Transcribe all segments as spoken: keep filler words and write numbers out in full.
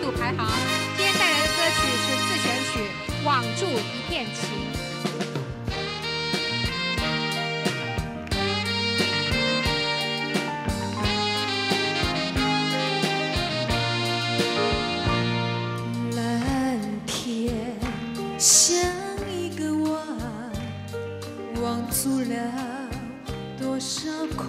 度排行。今天带来的歌曲是自选曲《网住一片情》。 像一个网，网住了多少快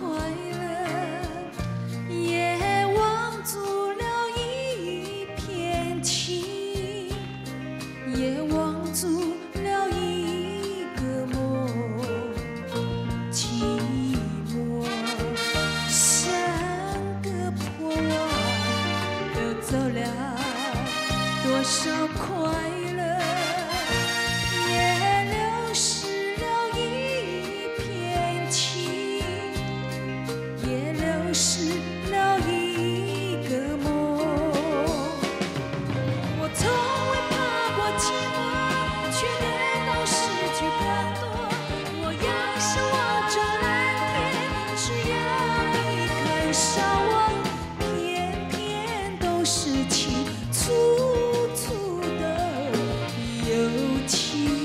乐，也网住了一片情，也网住了一个梦。寂寞像个破网，流走了多少快乐。 是了一个梦，我从未怕过寂寞，却跌倒失去更多。我仰向望着蓝天，只要你看上我，偏偏都是情，粗粗的友情。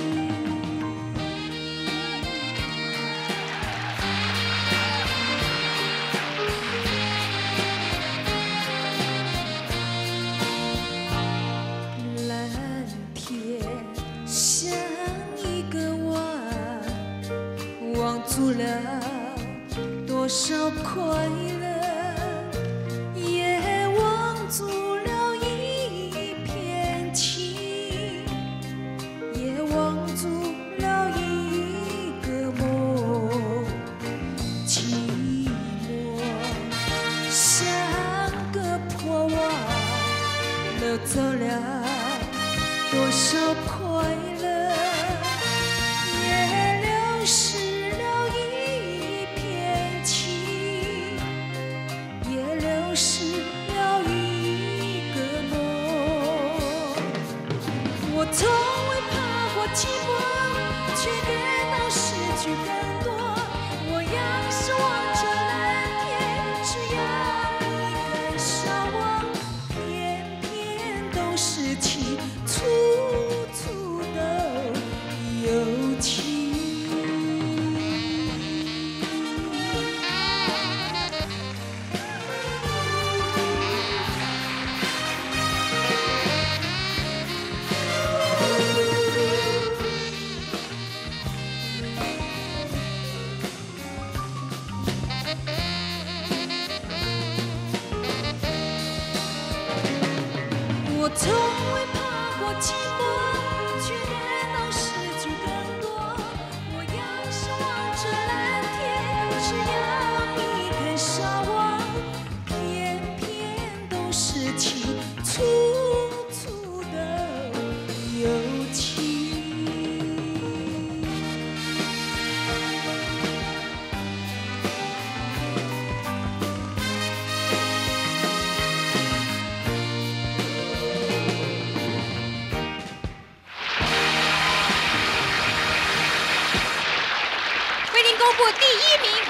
网住了多少快乐，也网住了一片情，也网住了一个梦。寂寞像个破网，流走了多少快乐。 失了一片情，也流失了一个梦。我从未怕过寂寞，却跌倒失去更多。我仰向望着蓝天，只要你看上我，偏偏都是情，粗粗的友情。 我从未怕过寂寞，却跌倒失去更多。我仰向望着蓝天，只要你看上我，偏偏都是情，粗粗的友情。 公布第一名。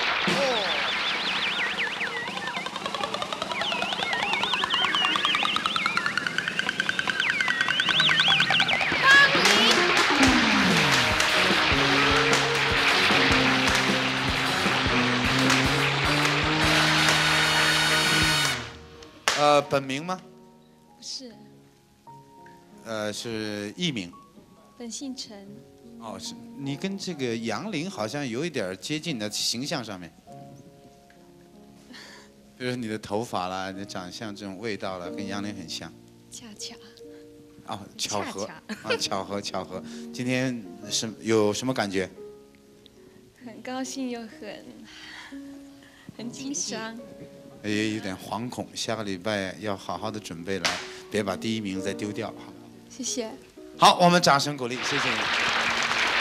方琳。 呃，本名吗？ 不是， 呃，是艺名。 本姓陈。 哦，是你跟这个杨林好像有一点接近的形象上面，比如你的头发啦、你的长相这种味道啦，跟杨林很像。 恰恰。 哦，巧合恰啊，巧合巧合。今天是有什么感觉？ 很高兴又很很紧张， 也有点惶恐。下个礼拜要好好的准备来，别把第一名再丢掉。好， 谢谢。 好，我们掌声鼓励，谢谢你。